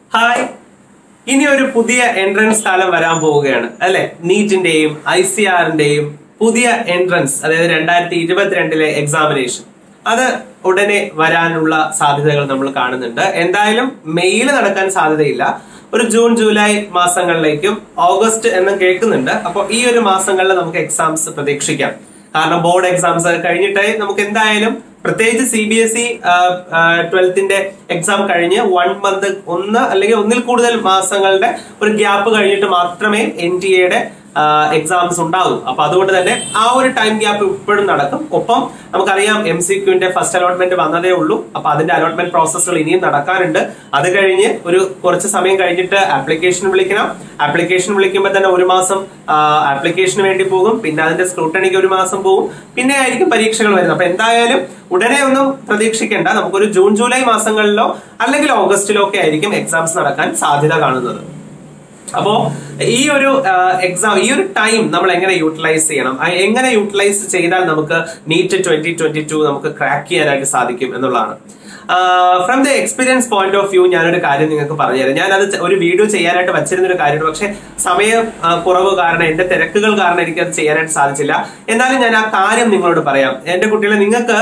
Hi, ഇനി ഒരു പുതിയ എൻട്രൻസ് കാലം വരാൻ പോവുകയാണ് അല്ലെ. നീറ്റിന്റെയും ICARന്റെയും പുതിയ എൻട്രൻസ്, അതായത് 2022 എക്സാമിനേഷൻ, അത് ഉടനെ വരാനുള്ള സാധ്യതകൾ നമ്മൾ കാണുന്നുണ്ട്. എന്തായാലും മെയ്യിൽ നടക്കാൻ സാധ്യതയില്ല. ഒരു ജൂൺ ജൂലൈ മാസങ്ങളിലേക്കും ഓഗസ്റ്റ് എന്നും കേൾക്കുന്നുണ്ട്. അപ്പോൾ ഈ ഒരു മാസങ്ങളിൽ നമുക്ക് എക്സാംസ് പ്രതീക്ഷിക്കാം. കാരണം ബോർഡ് എക്സാംസ് കഴിഞ്ഞിട്ട് നമുക്ക് എന്തായാലും പ്രത്യേകിച്ച് CBSE 12th എക്സാം കഴിഞ്ഞ് 1 month അല്ലെങ്കിൽ ഒന്നിൽ കൂടുതൽ മാസങ്ങളുടെ ഒരു ഗ്യാപ്പ് കഴിഞ്ഞിട്ട് മാത്രമേ NTA എക്സാംസ് ഉണ്ടാകും. അപ്പൊ അതുകൊണ്ട് തന്നെ ആ ഒരു ടൈം ഗ്യാപ്പ് ഇപ്പോഴും നടക്കും. ഒപ്പം നമുക്കറിയാം MCQന്റെ ഫസ്റ്റ് അലോട്ട്മെന്റ് വന്നതേ ഉള്ളൂ. അപ്പൊ അതിന്റെ അലോട്ട്മെന്റ് പ്രോസസ്സുകൾ ഇനിയും നടക്കാനുണ്ട്. അത് കഴിഞ്ഞ് ഒരു കുറച്ച് സമയം കഴിഞ്ഞിട്ട് ആപ്ലിക്കേഷൻ വിളിക്കണം. ആപ്ലിക്കേഷൻ വിളിക്കുമ്പോൾ തന്നെ ഒരു മാസം ആപ്ലിക്കേഷന് വേണ്ടി പോകും. പിന്നെ അതിന്റെ സ്ക്രൂട്ടണിക്ക് ഒരു മാസം പോകും. പിന്നെ ആയിരിക്കും പരീക്ഷകൾ വരുന്നത്. അപ്പൊ എന്തായാലും ഉടനെ ഒന്നും പ്രതീക്ഷിക്കേണ്ട. നമുക്കൊരു ജൂൺ ജൂലൈ മാസങ്ങളിലോ അല്ലെങ്കിൽ ഓഗസ്റ്റിലോ ഒക്കെ ആയിരിക്കും എക്സാംസ് നടക്കാൻ സാധ്യത കാണുന്നത്. അപ്പോ ഈ ഒരു എക്സാം, ഈ ഒരു ടൈം നമ്മൾ എങ്ങനെ യൂട്ടിലൈസ് ചെയ്യണം, എങ്ങനെ യൂട്ടിലൈസ് ചെയ്താൽ നമുക്ക് നീറ്റ് 2022 നമുക്ക് ക്രാക്ക് ചെയ്യാനായിട്ട് സാധിക്കും എന്നുള്ളതാണ്. From the experience point of view ഞാനൊരു കാര്യം നിങ്ങൾക്ക് പറഞ്ഞുതരാം. ഞാനത് ഒരു വീഡിയോ ചെയ്യാനായിട്ട് വച്ചിരുന്ന ഒരു കാര്യമാണ്. പക്ഷെ സമയം കുറവ് കാരണം, എന്റെ തിരക്കുകൾ കാരണം എനിക്കത് ചെയ്യാനായിട്ട് സാധിച്ചില്ല. എന്നാലും ഞാൻ ആ കാര്യം നിങ്ങളോട് പറയാം. എന്റെ കുട്ടികളെ, നിങ്ങൾക്ക്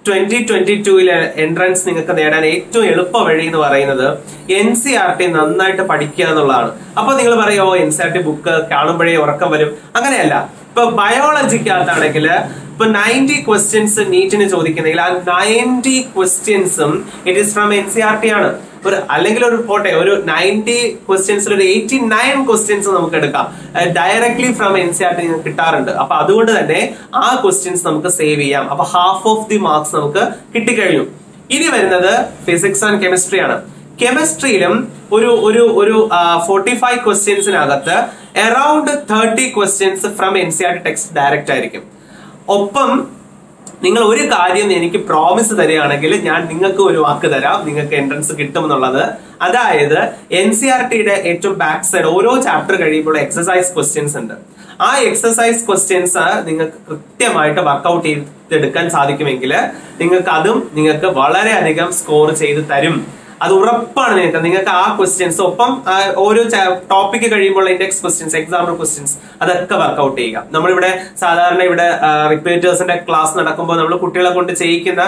2022 എൻട്രൻസ് നിങ്ങൾക്ക് നേടാൻ ഏറ്റവും എളുപ്പ വഴി എന്ന് പറയുന്നത് NCERT നന്നായിട്ട് പഠിക്കുക എന്നുള്ളതാണ്. അപ്പൊ നിങ്ങൾ പറയോ NCERT ബുക്ക് കാണുമ്പോഴേ ഉറക്കം വരും. അങ്ങനെയല്ല. ഇപ്പൊ ബയോളജിക്കകത്താണെങ്കിൽ ഇപ്പൊ 90 ക്വസ്റ്റ്യൻസ് നീറ്റിന് ചോദിക്കുന്നെങ്കിൽ ആ 90 ക്വസ്റ്റ്യൻസും ഇറ്റ് ഈസ് ഫ്രം NCERT ആണ്. അല്ലെങ്കിൽ ഒരു പോട്ടെ, ഒരു 90 ക്വസ്റ്റ്യൻസിൽ ഒരു 89 ക്വസ്റ്റ്യൻസ് നമുക്ക് എടുക്കാം. ഡയറക്ട്ലി ഫ്രം NCERT നിങ്ങൾക്ക് കിട്ടാറുണ്ട്. അപ്പൊ അതുകൊണ്ട് തന്നെ ആ ക്വസ്റ്റ്യൻസ് നമുക്ക് സേവ് ചെയ്യാം. അപ്പൊ ഹാഫ് ഓഫ് ദി മാർക്സ് നമുക്ക് കിട്ടിക്കഴിഞ്ഞു. ഇനി വരുന്നത് ഫിസിക്സ് ആൻഡ് കെമിസ്ട്രി ആണ്. കെമിസ്ട്രിയിലും ഒരു 45 ക്വസ്റ്റ്യൻസിനകത്ത് around 30 questions from NCERT text direct ആയിരിക്കും. ഒപ്പം നിങ്ങൾ ഒരു കാര്യം എനിക്ക് പ്രോമിസ് തരികയാണെങ്കിൽ ഞാൻ നിങ്ങൾക്ക് ഒരു വാക്ക് തരാം, നിങ്ങൾക്ക് എൻട്രൻസ് കിട്ടുമെന്നുള്ളത്. അതായത് NCERTയുടെ ഏറ്റവും ബാക്ക് സൈഡ് ഓരോ ചാപ്റ്റർ കഴിയുമ്പോൾ എക്സസൈസ് ക്വസ്റ്റ്യൻസ് ഉണ്ട്. ആ എക്സസൈസ് ക്വസ്റ്റ്യൻസ് നിങ്ങൾക്ക് കൃത്യമായിട്ട് വർക്ക്ഔട്ട് ചെയ്തെടുക്കാൻ സാധിക്കുമെങ്കിൽ നിങ്ങൾക്ക് വളരെയധികം സ്കോർ ചെയ്ത് തരും. അത് ഉറപ്പാണ്. നിങ്ങൾക്ക് ആ ക്വസ്റ്റ്യൻസ്, ഒപ്പം ഓരോ ടോപ്പിക് കഴിയുമ്പോൾ ഇൻഡെക്സ് ക്വസ്റ്റ്യൻസ്, എക്സാമ്പിൾ ക്വസ്റ്റ്യൻസ്, അതൊക്കെ വർക്ക്ഔട്ട് ചെയ്യുക. നമ്മളിവിടെ സാധാരണ ഇവിടെ റിപ്പീറ്റേഴ്സിന്റെ ക്ലാസ് നടക്കുമ്പോൾ നമ്മൾ കുട്ടികളെ കൊണ്ട് ചെയ്യിക്കുന്ന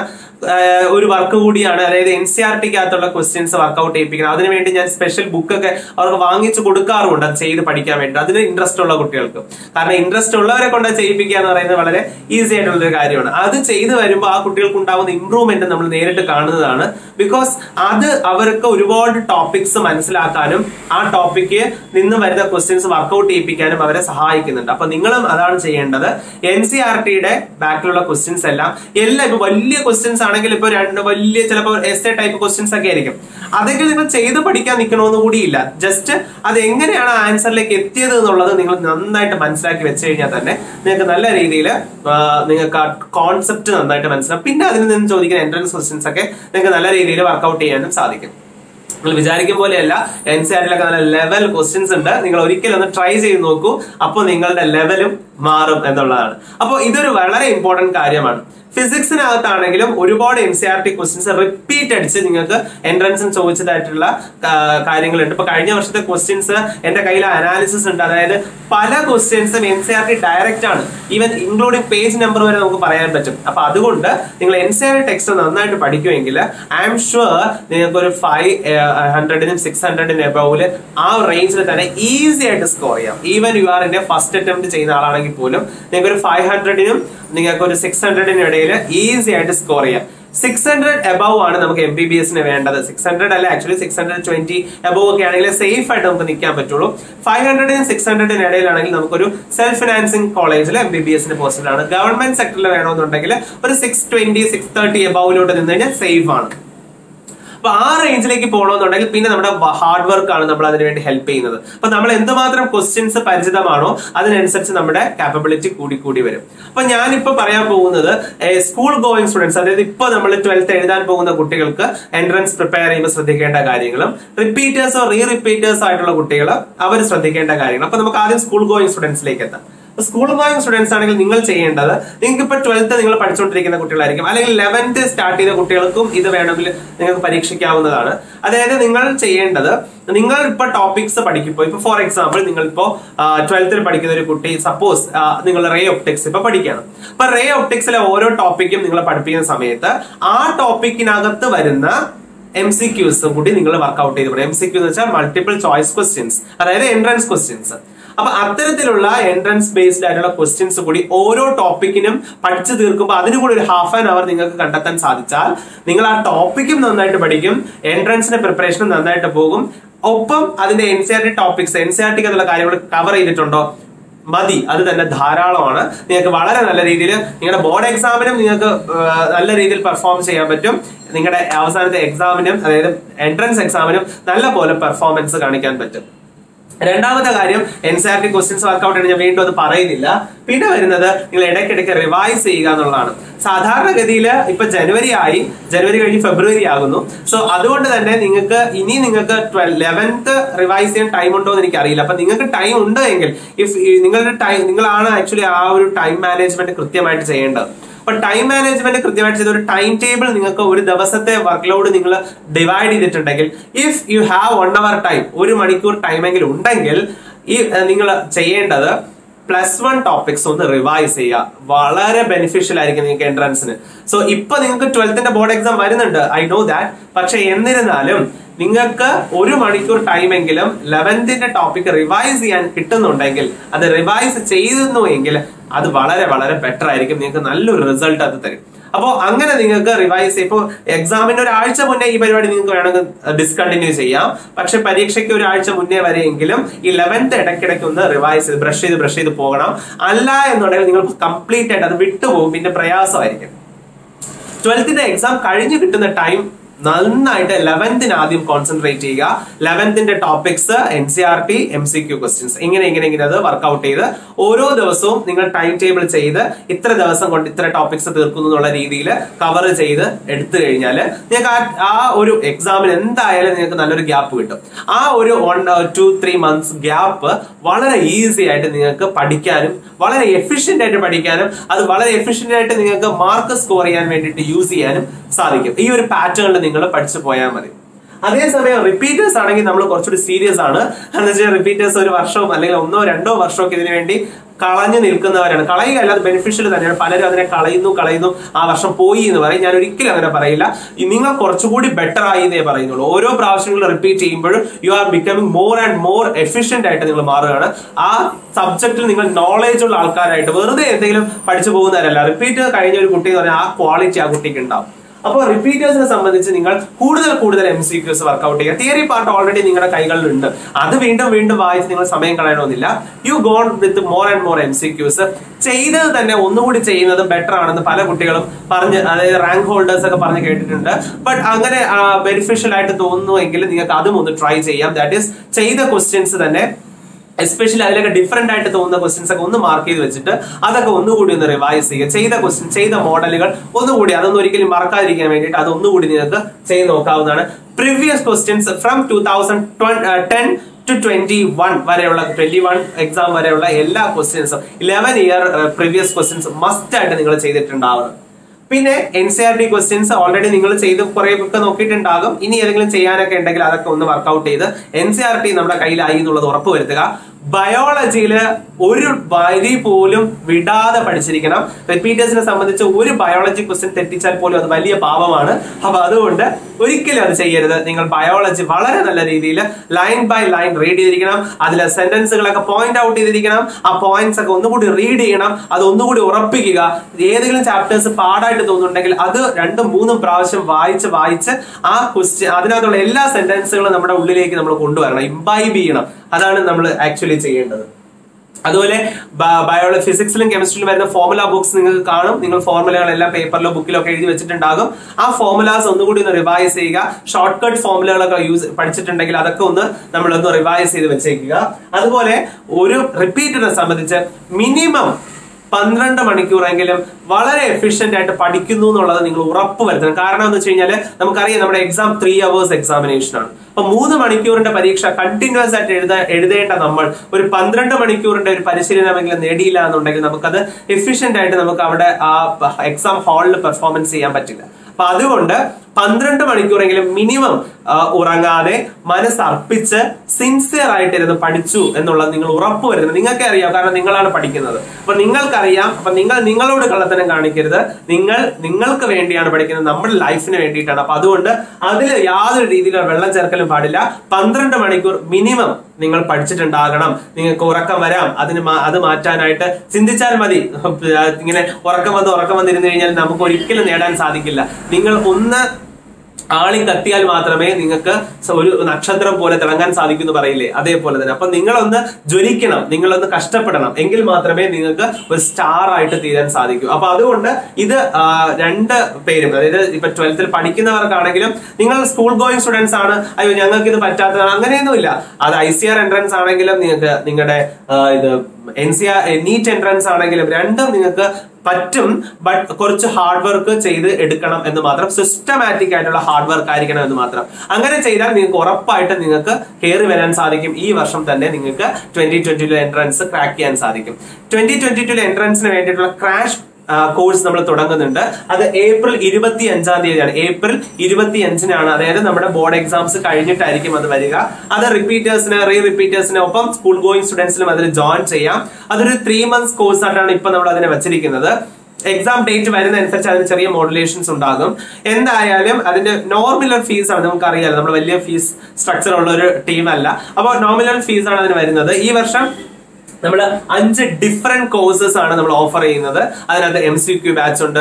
ഒരു വർക്ക് കൂടിയാണ്. അതായത് NCERTക്കകത്തുള്ള ക്വസ്റ്റ്യൻസ് വർക്ക്ഔട്ട് ചെയ്യിപ്പിക്കണം. അതിനുവേണ്ടി ഞാൻ സ്പെഷ്യൽ ബുക്കൊക്കെ അവർക്ക് വാങ്ങിച്ചു കൊടുക്കാറുമുണ്ട്, അത് ചെയ്ത് പഠിക്കാൻ വേണ്ടി. അതിന് ഇൻട്രസ്റ്റ് ഉള്ള കുട്ടികൾക്ക്. കാരണം ഇൻട്രസ്റ്റ് ഉള്ളവരെ കൊണ്ട് ചെയ്യിപ്പിക്കുക എന്ന് പറയുന്നത് വളരെ ഈസി ആയിട്ടുള്ള ഒരു കാര്യമാണ്. അത് ചെയ്തു വരുമ്പോൾ ആ കുട്ടികൾക്ക് ഉണ്ടാകുന്ന ഇംപ്രൂവ്മെന്റ് നമ്മൾ നേരിട്ട് കാണുന്നതാണ്. ബിക്കോസ് അത് അവർക്ക് ഒരുപാട് ടോപ്പിക്സ് മനസ്സിലാക്കാനും ആ ടോപ്പിക്ക് നിന്ന് വരുന്ന ക്വസ്റ്റ്യൻസ് വർക്ക്ഔട്ട് ചെയ്യിപ്പിക്കാനും അവരെ സഹായിക്കുന്നുണ്ട്. അപ്പൊ നിങ്ങളും അതാണ് ചെയ്യേണ്ടത്. NCERTയുടെ ബാക്കിലുള്ള ക്വസ്റ്റ്യൻസ് എല്ലാം ഇപ്പൊ വലിയ ക്വസ്റ്റ്യൻസ് ആണെങ്കിൽ ഇപ്പൊ വലിയ ചിലപ്പോൾ എസ്സേ ടൈപ്പ് ക്വസ്റ്റ്യൻസ് ഒക്കെ ആയിരിക്കും. അതൊക്കെ നിങ്ങൾ ചെയ്ത് പഠിക്കാൻ നിൽക്കണമെന്ന് കൂടിയില്ല. ജസ്റ്റ് അത് എങ്ങനെയാണ് ആൻസറിലേക്ക് എത്തിയത് എന്നുള്ളത് നിങ്ങൾ നന്നായിട്ട് മനസ്സിലാക്കി വെച്ച് കഴിഞ്ഞാൽ തന്നെ നിങ്ങൾക്ക് നല്ല രീതിയിൽ നിങ്ങൾക്ക് ആ കോൺസെപ്റ്റ് നന്നായിട്ട് മനസ്സിലാവും. പിന്നെ അതിൽ നിന്ന് ചോദിക്കുന്ന എൻട്രൻസ് ക്വസ്റ്റ്യൻസ് ഒക്കെ നിങ്ങൾക്ക് നല്ല രീതിയിൽ വർക്ക്ഔട്ട് ചെയ്യാനും സാധിക്കും. നിങ്ങൾ വിചാരിക്കും പോലെയല്ല, NCERTയിലൊക്കെ നല്ല ലെവൽ ക്വസ്റ്റ്യൻസ് ഉണ്ട്. നിങ്ങൾ ഒരിക്കലും ഒന്ന് ട്രൈ ചെയ്ത് നോക്കൂ. അപ്പോൾ നിങ്ങളുടെ ലെവലും മാറും എന്നുള്ളതാണ്. അപ്പോൾ ഇതൊരു വളരെ ഇമ്പോർട്ടന്റ് കാര്യമാണ്. ഫിസിക്സിനകത്താണെങ്കിലും ഒരുപാട് NCERT ക്വസ്റ്റ്യൻസ് റിപ്പീറ്റ് അടിച്ച് നിങ്ങൾക്ക് എൻട്രൻസിന് ചോദിച്ചതായിട്ടുള്ള കാര്യങ്ങളുണ്ട്. ഇപ്പൊ കഴിഞ്ഞ വർഷത്തെ ക്വസ്റ്റ്യൻസ് എന്റെ കയ്യിൽ അനാലിസിസ് ഉണ്ട്. അതായത് പല ക്വസ്റ്റ്യൻസും NCERT ഡയറക്റ്റ് ആണ്. ഈവൻ ഇൻക്ലൂഡിംഗ് പേജ് നമ്പർ വരെ നമുക്ക് പറയാൻ പറ്റും. അപ്പൊ അതുകൊണ്ട് നിങ്ങൾ NCERT ടെക്സ്റ്റ് നന്നായിട്ട് പഠിക്കുമെങ്കിൽ ഐ എം ഷുവർ നിങ്ങൾക്ക് ഒരു 500-നും 600-നും എബോവില് ആ റേഞ്ചിൽ തന്നെ ഈസി ആയിട്ട് സ്കോർ ചെയ്യാം. ഈവൻ യു ആർ ഇന്റെ ഫസ്റ്റ് അറ്റംപ്റ്റ് ചെയ്യുന്ന ആളാണെങ്കിൽ പോലും നിങ്ങൾക്ക് ഒരു 500-നും നിങ്ങൾക്ക് ഒരു 600-നും ഇടയിൽ ഈസി ആയിട്ട് സ്കോർ ചെയ്യാം. 600 എബവ് ആണ് നമുക്ക് MBBSന് വേണ്ടത്. 600 അല്ല, ആക്ച്വലി 620 എബവ് ഒക്കെ ആണെങ്കിൽ സേഫ് ആയിട്ട് നമുക്ക് നിൽക്കാൻ പറ്റുള്ളൂ. 500-നും 600-നും ഇടയിലാണെങ്കിൽ നമുക്കൊരു സെൽഫ് ഫിനാൻസിങ് കോളേജിൽ MBBSന് പോസിബിൾ ആണ്. ഗവൺമെന്റ് സെക്ടറിൽ വേണമെന്നുണ്ടെങ്കിൽ ഒരു 620, 630 എബവിലോട്ട് നിന്ന് കഴിഞ്ഞാൽ സേഫ് ആണ്. അപ്പൊ ആ റേഞ്ചിലേക്ക് പോകണമെന്നുണ്ടെങ്കിൽ പിന്നെ നമ്മുടെ ഹാർഡ് വർക്ക് ആണ് നമ്മൾ അതിനുവേണ്ടി ഹെൽപ്പ് ചെയ്യുന്നത്. അപ്പൊ നമ്മൾ എന്തുമാത്രം ക്വസ്റ്റ്യൻസ് പരിചിതമാണോ അതിനനുസരിച്ച് നമ്മുടെ കാപ്പബിലിറ്റി കൂടി വരും. അപ്പൊ ഞാനിപ്പോ പറയാൻ പോകുന്നത് സ്കൂൾ ഗോയിങ് സ്റ്റുഡൻസ്, അതായത് ഇപ്പൊ നമ്മൾ 12th എഴുതാൻ പോകുന്ന കുട്ടികൾക്ക് എൻട്രൻസ് പ്രിപ്പയർ ചെയ്യുമ്പോൾ ശ്രദ്ധിക്കേണ്ട കാര്യങ്ങളും, റിപ്പീറ്റേഴ്സോ റിപ്പീറ്റേഴ്സോ ആയിട്ടുള്ള കുട്ടികൾ അവർ ശ്രദ്ധിക്കേണ്ട കാര്യങ്ങൾ. അപ്പൊ നമുക്ക് ആദ്യം സ്കൂൾ ഗോയിങ് സ്റ്റുഡൻസിലേക്ക് എത്താം. സ്കൂൾ ഗോയിങ് സ്റ്റുഡൻസ് ആണെങ്കിൽ നിങ്ങൾ ചെയ്യേണ്ടത്, നിങ്ങൾക്ക് ഇപ്പൊ 12th നിങ്ങൾ പഠിച്ചുകൊണ്ടിരിക്കുന്ന കുട്ടികളായിരിക്കും, അല്ലെങ്കിൽ 11th സ്റ്റാർട്ട് ചെയ്ത കുട്ടികൾക്കും ഇത് വേണമെങ്കിൽ നിങ്ങൾക്ക് പരീക്ഷിക്കാവുന്നതാണ്. അതായത് നിങ്ങൾ ചെയ്യേണ്ടത്, നിങ്ങൾ ഇപ്പൊ ടോപ്പിക്സ് പഠിക്കുമ്പോൾ, ഇപ്പൊ ഫോർ എക്സാമ്പിൾ നിങ്ങൾ ഇപ്പോ 12th പഠിക്കുന്ന ഒരു കുട്ടി, സപ്പോസ് നിങ്ങൾ റേ ഒപ്റ്റിക്സ് ഇപ്പൊ പഠിക്കുകയാണ്. അപ്പൊ റേ ഒപ്റ്റിക്സിലെ ഓരോ ടോപ്പിക്കും നിങ്ങൾ പഠിപ്പിക്കുന്ന സമയത്ത് ആ ടോപ്പിക്കിനകത്ത് വരുന്ന MCQs കൂടി നിങ്ങൾ വർക്ക്ഔട്ട് ചെയ്ത് പോകണം. MCQ എന്ന് വെച്ചാൽ മൾട്ടിപ്പിൾ ചോയ്സ് ക്വസ്റ്റ്യൻസ്, അതായത് എൻട്രൻസ് ക്വസ്റ്റ്യൻസ്. അപ്പൊ അത്തരത്തിലുള്ള എൻട്രൻസ് ബേസ്ഡ് ആയിട്ടുള്ള ക്വസ്റ്റ്യൻസ് കൂടി ഓരോ ടോപ്പിക്കിനും പഠിച്ചു തീർക്കുമ്പോൾ അതിന് കൂടി ഒരു ½ an hour നിങ്ങൾക്ക് കണ്ടെത്താൻ സാധിച്ചാൽ നിങ്ങൾ ആ ടോപ്പിക്കും നന്നായിട്ട് പഠിക്കും, എൻട്രൻസിന്റെ പ്രിപ്പറേഷനും നന്നായിട്ട് പോകും. ഒപ്പം അതിന്റെ NCERT ടോപ്പിക്സ്, NCERT എന്നുള്ള കാര്യങ്ങൾ കവർ ചെയ്തിട്ടുണ്ടോ മതി, അത് തന്നെ ധാരാളമാണ്. നിങ്ങൾക്ക് വളരെ നല്ല രീതിയിൽ നിങ്ങളുടെ ബോർഡ് എക്സാമിനും നിങ്ങൾക്ക് നല്ല രീതിയിൽ പെർഫോം ചെയ്യാൻ പറ്റും. നിങ്ങളുടെ അവസാനത്തെ എക്സാമിനും, അതായത് എൻട്രൻസ് എക്സാമിനും നല്ല പോലെ പെർഫോമൻസ് കാണിക്കാൻ പറ്റും. രണ്ടാമത്തെ കാര്യം, NCERT ക്വസ്റ്റ്യൻസ് വർക്ക്ഔട്ട് ആണ്, ഞാൻ വീണ്ടും അത് പറയുന്നില്ല. പിന്നെ വരുന്നത് നിങ്ങൾ ഇടയ്ക്കിടയ്ക്ക് റിവൈസ് ചെയ്യുക എന്നുള്ളതാണ്. സാധാരണഗതിയിൽ ഇപ്പൊ ജനുവരി കഴിഞ്ഞ് ഫെബ്രുവരി ആകുന്നു. സോ അതുകൊണ്ട് തന്നെ നിങ്ങൾക്ക് 11th റിവൈസ് ചെയ്യാൻ ടൈം ഉണ്ടോ എന്ന് എനിക്കറിയില്ല. അപ്പൊ നിങ്ങൾക്ക് ടൈം ഉണ്ട് എങ്കിൽ, നിങ്ങളാണ് ആക്ച്വലി ആ ഒരു ടൈം മാനേജ്മെന്റ് കൃത്യമായിട്ട് ചെയ്യേണ്ടത്. അപ്പൊ ടൈം മാനേജ്മെന്റ് കൃത്യമായിട്ട് ചെയ്ത ഒരു ടൈം ടേബിൾ, നിങ്ങൾക്ക് ഒരു ദിവസത്തെ വർക്ക് ലോഡ് നിങ്ങൾ ഡിവൈഡ് ചെയ്തിട്ടുണ്ടെങ്കിൽ, if you have 1 hour time, 1 മണിക്കൂർ ടൈമെങ്കിലും ഉണ്ടെങ്കിൽ, നിങ്ങൾ ചെയ്യേണ്ടത് +1 ടോപ്പിക്സ് ഒന്ന് റിവൈസ് ചെയ്യുക. വളരെ ബെനിഫിഷ്യൽ ആയിരിക്കും നിങ്ങൾക്ക് എൻട്രൻസിന്. സോ ഇപ്പൊ നിങ്ങൾക്ക് 12th ബോർഡ് എക്സാം വരുന്നുണ്ട്, ഐ നോ ദാറ്റ്. പക്ഷെ എന്നിരുന്നാലും നിങ്ങൾക്ക് 1 മണിക്കൂർ ടൈമെങ്കിലും 11th ടോപ്പിക് റിവൈസ് ചെയ്യാൻ കിട്ടുന്നുണ്ടെങ്കിൽ, അത് റിവൈസ് ചെയ്യുന്നു എങ്കിൽ അത് വളരെ വളരെ ബെറ്റർ ആയിരിക്കും, നിങ്ങൾക്ക് നല്ലൊരു റിസൾട്ട് അത് തരും. അപ്പോൾ അങ്ങനെ നിങ്ങൾക്ക് റിവൈസ് ചെയ്യും. ഇപ്പോൾ എക്സാമിന് ഒരാഴ്ച മുന്നേ ഈ പരിപാടി നിങ്ങൾക്ക് വേണമെങ്കിൽ ഡിസ്കണ്ടിന്യൂ ചെയ്യാം. പക്ഷെ പരീക്ഷയ്ക്ക് ഒരാഴ്ച മുന്നേ വരെയെങ്കിലും ഈ 11th ഇടയ്ക്കിടയ്ക്ക് ഒന്ന് റിവൈസ് ചെയ്ത് ബ്രഷ് ചെയ്ത് പോകണം. അല്ല എന്നുണ്ടെങ്കിൽ നിങ്ങൾ കംപ്ലീറ്റ് ആയിട്ട് അത് വിട്ടുപോകും, പിന്നെ പ്രയാസമായിരിക്കും. 12th എക്സാം കഴിഞ്ഞ് കിട്ടുന്ന ടൈം നന്നായിട്ട് 11th ആദ്യം കോൺസെൻട്രേറ്റ് ചെയ്യുക. 11th topics, NCERT, MCQ questions, ഇങ്ങനെ അത് വർക്ക്ഔട്ട് ചെയ്ത് ഓരോ ദിവസവും നിങ്ങൾ ടൈം ടേബിൾ ചെയ്ത് ഇത്ര ദിവസം കൊണ്ട് ഇത്ര ടോപ്പിക്സ് തീർക്കുന്നു എന്നുള്ള രീതിയിൽ കവർ ചെയ്ത് എടുത്തു കഴിഞ്ഞാൽ നിങ്ങൾക്ക് ആ ഒരു എക്സാമിന് എന്തായാലും നിങ്ങൾക്ക് നല്ലൊരു ഗ്യാപ്പ് കിട്ടും. ആ ഒരു 1-2-3 months ഗ്യാപ്പ് വളരെ ഈസി ആയിട്ട് നിങ്ങൾക്ക് പഠിക്കാനും, വളരെ എഫിഷ്യന്റ് ആയിട്ട് പഠിക്കാനും, അത് വളരെ എഫിഷ്യന്റ് ആയിട്ട് നിങ്ങൾക്ക് മാർക്ക് സ്കോർ ചെയ്യാൻ വേണ്ടിയിട്ട് യൂസ് ചെയ്യാനും സാധിക്കും. ഈ ഒരു പാറ്റേണിൽ നിങ്ങൾ പഠിച്ചു പോയാൽ മതി. അതേസമയം റിപ്പീറ്റേഴ്സ് ആണെങ്കിൽ നമ്മൾ കുറച്ചുകൂടി സീരിയസ് ആണ്. എന്ന് വെച്ചാൽ റിപ്പീറ്റേഴ്സ് 1 വർഷവും അല്ലെങ്കിൽ 1-2 വർഷമൊക്കെ ഇതിനു വേണ്ടി കളഞ്ഞു നിൽക്കുന്നവരാണ്. കളയുക അല്ലാതെ ബെനിഫിഷ്യൽ തന്നെയാണ്. പലരും അതിനെ കളയുന്നു, ആ വർഷം പോയി എന്ന് പറയും. ഞാൻ ഒരിക്കലും അങ്ങനെ പറയില്ല. നിങ്ങൾ കുറച്ചുകൂടി ബെറ്റർ ആയി എന്നേ പറയുന്നുള്ളൂ. ഓരോ പ്രാവശ്യങ്ങൾ റിപ്പീറ്റ് ചെയ്യുമ്പോഴും you are becoming more and more efficient ആയിട്ട് നിങ്ങൾ മാറുകയാണ്. ആ സബ്ജക്റ്റിൽ നിങ്ങൾ നോളേജ് ഉള്ള ആൾക്കാരായിട്ട്, വെറുതെ എന്തെങ്കിലും പഠിച്ചു പോകുന്നവരല്ല. റിപ്പീറ്റ് കഴിഞ്ഞ ഒരു കുട്ടി എന്ന് പറഞ്ഞാൽ ആ ക്വാളിറ്റി ആ കുട്ടിക്ക് ഉണ്ടാവും. അപ്പോൾ റിപ്പീറ്റേഴ്സിനെ സംബന്ധിച്ച് നിങ്ങൾ കൂടുതൽ MCQs വർക്ക്ഔട്ട് ചെയ്യുക. തിയറി പാർട്ട് ഓൾറെഡി നിങ്ങളുടെ കൈകളിലുണ്ട്, അത് വീണ്ടും വായിച്ച് നിങ്ങൾ സമയം കളയണമെന്നില്ല. You gone with more and more MCQs. ചെയ്തത് തന്നെ ഒന്നുകൂടി ചെയ്യുന്നത് ബെറ്റർ ആണെന്ന് പല കുട്ടികളും പറഞ്ഞ്, അതായത് റാങ്ക് ഹോൾഡേഴ്സ് ഒക്കെ പറഞ്ഞ് കേട്ടിട്ടുണ്ട്. ബട്ട് അങ്ങനെ ബെനിഫിഷ്യൽ ആയിട്ട് തോന്നുന്നുവെങ്കിൽ നിങ്ങൾക്ക് അതും ഒന്ന് ട്രൈ ചെയ്യാം. ദാറ്റ് ഈസ് ചെയ്ത ക്വസ്റ്റ്യൻസ് തന്നെ, എസ്പെഷ്യലി അതിലൊക്കെ ഡിഫറെന്റ് ആയിട്ട് തോന്നുന്ന ക്വസ്റ്റ്യൻസ് ഒക്കെ ഒന്ന് മാർക്ക് ചെയ്ത് വെച്ചിട്ട് അതൊക്കെ ഒന്നുകൂടി ഒന്ന് റിവൈസ് ചെയ്യുക. ചെയ്ത മോഡലുകൾ ഒന്നുകൂടി, അതൊന്നും ഒരിക്കലും മറക്കാതിരിക്കാൻ വേണ്ടിയിട്ട് അതൊന്നുകൂടി നിങ്ങൾക്ക് ചെയ്ത് നോക്കാവുന്നതാണ്. പ്രീവിയസ് ക്വസ്റ്റ്യൻസ് ഫ്രം 2010 to 21 വരെയുള്ള 21 എക്സാം വരെയുള്ള എല്ലാ ക്വസ്റ്റ്യൻസും 11 year പ്രീവിയസ് ക്വസ്റ്റ്യൻസ് മസ്റ്റ് ആയിട്ട് നിങ്ങൾ ചെയ്തിട്ടുണ്ടാവണം. പിന്നെ NCERT ക്വസ്റ്റ്യൻസ് ഓൾറെഡി നിങ്ങൾ ചെയ്ത് കുറെ ഒക്കെ നോക്കിയിട്ടുണ്ടാകും. ഇനി ഏതെങ്കിലും ചെയ്യാനൊക്കെ ഉണ്ടെങ്കിൽ അതൊക്കെ ഒന്ന് വർക്ക്ഔട്ട് ചെയ്ത് NCERT നമ്മുടെ കയ്യിലായി എന്നുള്ളത് ഉറപ്പുവരുത്തുക. ബയോളജിയില് ഒരു വരി പോലും വിടാതെ പഠിച്ചിരിക്കണം. റിപ്പീറ്റേഴ്സിനെ സംബന്ധിച്ച് ഒരു ബയോളജി ക്വസ്റ്റ്യൻ തെറ്റിച്ചാൽ പോലും അത് വലിയ പാപമാണ്. അപ്പൊ അതുകൊണ്ട് ഒരിക്കലും അത് ചെയ്യരുത്. നിങ്ങൾ ബയോളജി വളരെ നല്ല രീതിയിൽ ലൈൻ ബൈ ലൈൻ റീഡ് ചെയ്തിരിക്കണം. അതിലെ സെന്റൻസുകളൊക്കെ പോയിന്റ് ഔട്ട് ചെയ്തിരിക്കണം. ആ പോയിന്റ്സ് ഒക്കെ ഒന്നുകൂടി റീഡ് ചെയ്യണം, അത് ഒന്നുകൂടി ഉറപ്പിക്കുക. ഏതെങ്കിലും ചാപ്റ്റേഴ്സ് പാടായിട്ട് തോന്നുന്നുണ്ടെങ്കിൽ അത് 2-3 പ്രാവശ്യം വായിച്ച് ആ ക്വസ്റ്റ്യൻ, അതിനകത്തുള്ള എല്ലാ സെന്റൻസുകളും നമ്മുടെ ഉള്ളിലേക്ക് നമ്മൾ കൊണ്ടുവരണം, ഇംബൈബ് ചെയ്യണം. അതാണ് നമ്മൾ ആക്ച്വലി ചെയ്യേണ്ടത്. അതുപോലെ ബയോളജി, ഫിസിക്സിലും കെമിസ്ട്രിയിലും വരുന്ന ഫോർമുല ബുക്സ് നിങ്ങൾക്ക് കാണും. നിങ്ങൾ ഫോർമുലകളെല്ലാം പേപ്പറിലോ ബുക്കിലോ ഒക്കെ എഴുതി വെച്ചിട്ടുണ്ടാകും. ആ ഫോർമുലാസ് ഒന്നുകൂടി ഒന്ന് റിവൈസ് ചെയ്യുക. ഷോർട്ട് കട്ട് ഫോർമുലകളൊക്കെ പഠിച്ചിട്ടുണ്ടെങ്കിൽ അതൊക്കെ നമ്മളൊന്ന് റിവൈസ് ചെയ്ത് വെച്ചേക്കുക. അതുപോലെ ഒരു റിപ്പീറ്ററിനെ സംബന്ധിച്ച് മിനിമം 12 മണിക്കൂറെങ്കിലും വളരെ എഫിഷ്യന്റ് ആയിട്ട് പഠിക്കുന്നു എന്നുള്ളത് നിങ്ങൾ ഉറപ്പ് വരുത്തണം. കാരണം എന്ന് വെച്ച് കഴിഞ്ഞാൽ നമുക്കറിയാം നമ്മുടെ എക്സാം 3 hours എക്സാമിനേഷൻ ആണ്. അപ്പൊ 3 മണിക്കൂറിന്റെ പരീക്ഷ കണ്ടിന്യൂസ് ആയിട്ട് എഴുതേണ്ട നമ്മൾ ഒരു 12 മണിക്കൂറിന്റെ ഒരു പരിശീലനമെങ്കിലും നേടിയില്ല എന്നുണ്ടെങ്കിൽ നമുക്കത് എഫിഷ്യന്റ് ആയിട്ട് നമുക്ക് അവിടെ ആ എക്സാം ഹാളിൽ പെർഫോമൻസ് ചെയ്യാൻ പറ്റില്ല. അപ്പൊ അതുകൊണ്ട് 12 മണിക്കൂറെങ്കിലും മിനിമം ഉറങ്ങാതെ മനസ്സർപ്പിച്ച് സിൻസിയർ ആയിട്ടിരുന്ന് പഠിച്ചു എന്നുള്ളത് നിങ്ങൾ ഉറപ്പ് വരുന്നത്. നിങ്ങൾക്ക് അറിയാം, കാരണം നിങ്ങളാണ് പഠിക്കുന്നത്. അപ്പൊ നിങ്ങൾക്കറിയാം. അപ്പൊ നിങ്ങളോട് കള്ളത്തനം കാണിക്കരുത്. നിങ്ങൾക്ക് വേണ്ടിയാണ് പഠിക്കുന്നത്, നമ്മുടെ ലൈഫിന് വേണ്ടിയിട്ടാണ്. അപ്പൊ അതുകൊണ്ട് അതിൽ യാതൊരു രീതിയിലുള്ള വെള്ളം ചേർക്കലും പാടില്ല. 12 മണിക്കൂർ മിനിമം നിങ്ങൾ പഠിച്ചിട്ടുണ്ടാകണം. നിങ്ങൾക്ക് ഉറക്കം വരാം, അത് മാറ്റാനായിട്ട് ചിന്തിച്ചാൽ മതി. ഇങ്ങനെ ഉറക്കം വന്നിരുന്നു കഴിഞ്ഞാൽ നമുക്ക് ഒരിക്കലും നേടാൻ സാധിക്കില്ല. നിങ്ങൾ ഒന്ന് ആളി കത്തിയാൽ മാത്രമേ നിങ്ങൾക്ക് ഒരു നക്ഷത്രം പോലെ തിളങ്ങാൻ സാധിക്കൂ എന്ന് പറയില്ലേ, അതേപോലെ തന്നെ. അപ്പൊ നിങ്ങളൊന്ന് ജ്വലിക്കണം, നിങ്ങളൊന്ന് കഷ്ടപ്പെടണം, എങ്കിൽ മാത്രമേ നിങ്ങൾക്ക് ഒരു സ്റ്റാർ ആയിട്ട് തീരാൻ സാധിക്കൂ. അപ്പൊ അതുകൊണ്ട് ഇത് 2 പേരും, അതായത് ഇപ്പൊ 12th പഠിക്കുന്നവർക്കാണെങ്കിലും നിങ്ങൾ സ്കൂൾ ഗോയിങ് സ്റ്റുഡൻസ് ആണ്, അയ്യോ ഞങ്ങൾക്ക് ഇത് പറ്റാത്തതാണ്, അങ്ങനെയൊന്നുമില്ല. അത് ICAR എൻട്രൻസ് ആണെങ്കിലും നിങ്ങൾക്ക് നിങ്ങളുടെ ഇത് NEET എൻട്രൻസ് ആണെങ്കിലും രണ്ടും നിങ്ങൾക്ക് പറ്റും. ബട്ട് കുറച്ച് ഹാർഡ് വർക്ക് ചെയ്ത് എടുക്കണം എന്ന് മാത്രം. സിസ്റ്റമാറ്റിക് ആയിട്ടുള്ള ഹാർഡ് വർക്ക് ആയിരിക്കണം എന്ന് മാത്രം. അങ്ങനെ ചെയ്താൽ നിങ്ങൾക്ക് ഉറപ്പായിട്ട് നിങ്ങൾക്ക് കയറി വരാൻ സാധിക്കും. ഈ വർഷം തന്നെ നിങ്ങൾക്ക് 2022 എൻട്രൻസ് ക്രാക്ക് ചെയ്യാൻ സാധിക്കും. 2022 എൻട്രൻസിന് വേണ്ടിയിട്ടുള്ള ക്രാഷ് കോഴ്സ് നമ്മൾ തുടങ്ങുന്നുണ്ട്. അത് ഏപ്രിൽ 25-ാം തീയതിയാണ്. ഏപ്രിൽ 25-നാണ്. അതായത് നമ്മുടെ ബോർഡ് എക്സാംസ് കഴിഞ്ഞിട്ടായിരിക്കും അത് വരിക. അത് റിപ്പീറ്റേഴ്സിന് ഒപ്പം സ്കൂൾ ഗോയിങ് സ്റ്റുഡൻസിനും അതിൽ ജോയിൻ ചെയ്യാം. അതൊരു 3 months കോഴ്സ് ആയിട്ടാണ് ഇപ്പൊ നമ്മൾ അതിനെ വെച്ചിരിക്കുന്നത്. എക്സാം ഡേറ്റ് വരുന്നതനുസരിച്ച് അതിന് ചെറിയ മോഡുലേഷൻസ് ഉണ്ടാകും. എന്തായാലും അതിന്റെ നോമിനൽ ഫീസ് ആണ്, നമുക്ക് അറിയാലോ നമ്മൾ വലിയ ഫീസ് സ്ട്രക്ചർ ഉള്ള ഒരു ടീമല്ല. അപ്പോൾ നോമിനൽ ഫീസ് ആണ് അതിന് വരുന്നത്. ഈ വർഷം നമ്മൾ 5 ഡിഫറെന്റ് കോഴ്സസ് ആണ് നമ്മൾ ഓഫർ ചെയ്യുന്നത്. അതിനകത്ത് MCQ ബാച്ച് ഉണ്ട്,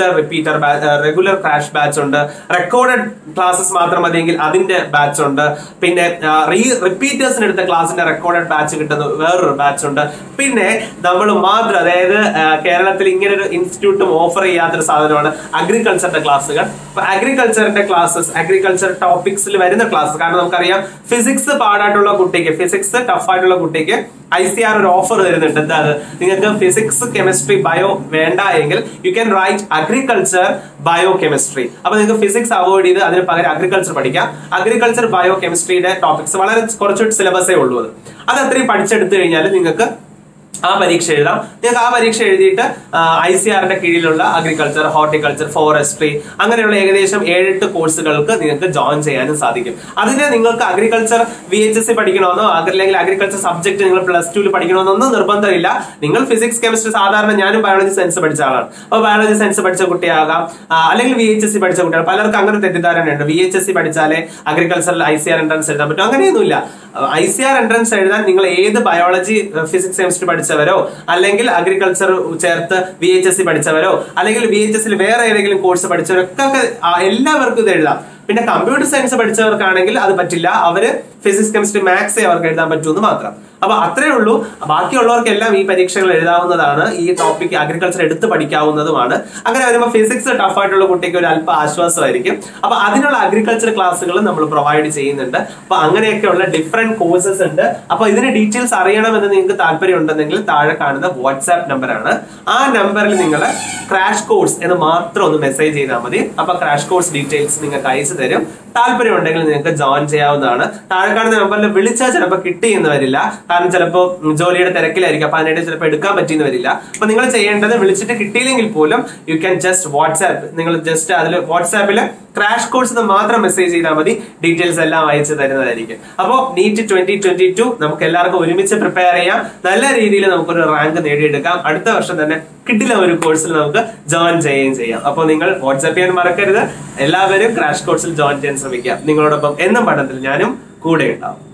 റെഗുലർ ക്രാഷ് ബാച്ച് ഉണ്ട്, റെക്കോർഡഡ് ക്ലാസ്സസ് മാത്രം മതിയെങ്കിൽ അതിന്റെ ബാച്ച് ഉണ്ട്, പിന്നെ റിപ്പീറ്റേഴ്സിന് എടുത്ത ക്ലാസിന്റെ റെക്കോർഡഡ് ബാച്ച് കിട്ടുന്ന വേറൊരു ബാച്ച് ഉണ്ട്. പിന്നെ നമ്മൾ മാത്രം, അതായത് കേരളത്തിൽ ഇങ്ങനെ ഒരു ഇൻസ്റ്റിറ്റ്യൂട്ടും ഓഫർ ചെയ്യാത്തൊരു സാധനമാണ് അഗ്രികൾച്ചറിന്റെ ക്ലാസ്സുകൾ. അപ്പൊ അഗ്രികൾച്ചറിന്റെ ക്ലാസ്സസ്, അഗ്രികൾച്ചർ ടോപ്പിക്സിൽ വരുന്ന ക്ലാസ്, കാരണം നമുക്കറിയാം ഫിസിക്സ് പാടായിട്ടുള്ള കുട്ടിക്ക്, ഫിസിക്സ് ടഫ് ആയിട്ടുള്ള കുട്ടിക്ക് ICAR ഒരു ഓഫർ തരുന്നുണ്ട്. എന്താണ്, നിങ്ങൾക്ക് ഫിസിക്സ് കെമിസ്ട്രി ബയോ വേണ്ട എങ്കിൽ you can write agriculture bio chemistry. അപ്പൊ നിങ്ങൾക്ക് ഫിസിക്സ് അവോയ്ഡ് ചെയ്ത് അതിന് പകരം അഗ്രികൾച്ചർ പഠിക്കാം. അഗ്രികൾച്ചർ ബയോ കെമിസ്ട്രിയുടെ ടോപ്പിക്സ് വളരെ കുറച്ച് സിലബസേ ഉള്ളൂ. അത് അത്രയും പഠിച്ചെടുത്തു കഴിഞ്ഞാൽ നിങ്ങൾക്ക് ആ പരീക്ഷ എഴുതാം. നിങ്ങൾക്ക് ആ പരീക്ഷ എഴുതിയിട്ട് ICARന്റെ കീഴിലുള്ള അഗ്രികൾച്ചർ, ഹോർട്ടിക്കൾച്ചർ, ഫോറസ്ട്രി അങ്ങനെയുള്ള ഏകദേശം 7-8 കോഴ്സുകൾക്ക് നിങ്ങൾക്ക് ജോയിൻ ചെയ്യാനും സാധിക്കും. അതിന് നിങ്ങൾക്ക് അഗ്രികൾച്ചർ VHSC പഠിക്കണമെന്നോ അല്ലെങ്കിൽ അഗ്രികൾച്ചർ സബ്ജക്ട് നിങ്ങൾ +2 പഠിക്കണമെന്നൊന്നും നിർബന്ധമില്ല. നിങ്ങൾ ഫിസിക്സ് കെമിസ്ട്രി, സാധാരണ ഞാനും ബയോളജി സയൻസ് പഠിച്ച ആളാണ്. അപ്പോൾ ബയോളജി സയൻസ് പഠിച്ച കുട്ടിയാകാം, അല്ലെങ്കിൽ VHSC പഠിച്ച കുട്ടികൾ. പലർക്കും അങ്ങനെ തെറ്റിദ്ധാരണയുണ്ട്, VHSC പഠിച്ചാലേ അഗ്രികൾച്ചറിൽ ICAR എൻട്രൻസ് എഴുതാൻ പറ്റും. അങ്ങനെയൊന്നുമില്ല. ICAR എൻട്രൻസ് എഴുതാൻ നിങ്ങൾ ഏത് ബയോളജി, ഫിസിക്സ്, കെമിസ്ട്രി പഠിച്ചവരോ അല്ലെങ്കിൽ അഗ്രികൾച്ചർ ചേർത്ത് VHSC പഠിച്ചവരോ അല്ലെങ്കിൽ VHSC വേറെ ഏതെങ്കിലും കോഴ്സ് പഠിച്ചവരൊക്കെ എല്ലാവർക്കും ഇത് എഴുതാം. പിന്നെ കമ്പ്യൂട്ടർ സയൻസ് പഠിച്ചവർക്കാണെങ്കിൽ അത് പറ്റില്ല. അവര് ഫിസിക്സ്, കെമിസ്ട്രി, മാത്സേ അവർക്ക് എഴുതാൻ പറ്റൂന്ന് മാത്രം. അപ്പൊ അത്രേ ഉള്ളൂ. ബാക്കിയുള്ളവർക്കെല്ലാം ഈ പരീക്ഷകൾ എഴുതാവുന്നതാണ്. ഈ ടോപ്പിക് അഗ്രികൾച്ചർ എടുത്ത് പഠിക്കാവുന്നതുമാണ്. അങ്ങനെ വരുമ്പോൾ ഫിസിക്സ് ടഫ് ആയിട്ടുള്ള കുട്ടിക്ക് ഒരു അല്പ ആശ്വാസമായിരിക്കും. അപ്പൊ അതിനുള്ള അഗ്രികൾച്ചർ ക്ലാസ്സുകൾ നമ്മൾ പ്രൊവൈഡ് ചെയ്യുന്നുണ്ട്. അപ്പൊ അങ്ങനെയൊക്കെയുള്ള ഡിഫറെന്റ് കോഴ്സസ് ഉണ്ട്. അപ്പൊ ഇതിന്റെ ഡീറ്റെയിൽസ് അറിയണമെന്ന് നിങ്ങൾക്ക് താല്പര്യം ഉണ്ടെങ്കിൽ താഴെ കാണുന്ന വാട്സ്ആപ്പ് നമ്പറാണ്. ആ നമ്പറിൽ നിങ്ങൾ ക്രാഷ് കോഴ്സ് എന്ന് മാത്രം ഒന്ന് മെസ്സേജ് ചെയ്താൽ മതി. അപ്പൊ ക്രാഷ് കോഴ്സ് ഡീറ്റെയിൽസ് നിങ്ങൾക്ക് അയച്ചു തരും. താല്പര്യം ഉണ്ടെങ്കിൽ നിങ്ങൾക്ക് ജോയിൻ ചെയ്യാവുന്നതാണ്. താഴെ കാണുന്ന നമ്പറിൽ വിളിച്ചാൽ ചിലപ്പോൾ കിട്ടിയെന്ന് വരില്ല, കാരണം ചിലപ്പോൾ ജോലിയുടെ തിരക്കിലായിരിക്കും. അപ്പൊ അതിനായിട്ട് ചിലപ്പോൾ എടുക്കാൻ പറ്റിയെന്ന് വരില്ല. അപ്പൊ നിങ്ങൾ ചെയ്യേണ്ടത്, വിളിച്ചിട്ട് കിട്ടിയില്ലെങ്കിൽ പോലും യു ക്യാൻ ജസ്റ്റ് വാട്സ്ആപ്പ്, നിങ്ങൾ ജസ്റ്റ് അതിൽ വാട്സ്ആപ്പിൽ ക്രാഷ് കോഴ്സ് മാത്രം മെസ്സേജ് ചെയ്താൽ മതി. ഡീറ്റെയിൽസ് എല്ലാം അയച്ചു തരുന്നതായിരിക്കും. അപ്പോൾ NEET 2022 നമുക്ക് എല്ലാവർക്കും ഒരുമിച്ച് പ്രിപ്പയർ ചെയ്യാം. നല്ല രീതിയിൽ നമുക്കൊരു റാങ്ക് നേടിയെടുക്കാം. അടുത്ത വർഷം തന്നെ കിട്ടില്ല ഒരു കോഴ്സിൽ നമുക്ക് ജോയിൻ ചെയ്യുകയും ചെയ്യാം. അപ്പോൾ നിങ്ങൾ വാട്സ്ആപ്പ് ചെയ്യാൻ മറക്കരുത്. എല്ലാവരും ക്രാഷ് കോഴ്സിൽ ജോയിൻ ചെയ്യാൻ ശ്രമിക്കാം. നിങ്ങളോടൊപ്പം എന്നും പഠനത്തിൽ ഞാനും കൂടെ ഉണ്ടാവും.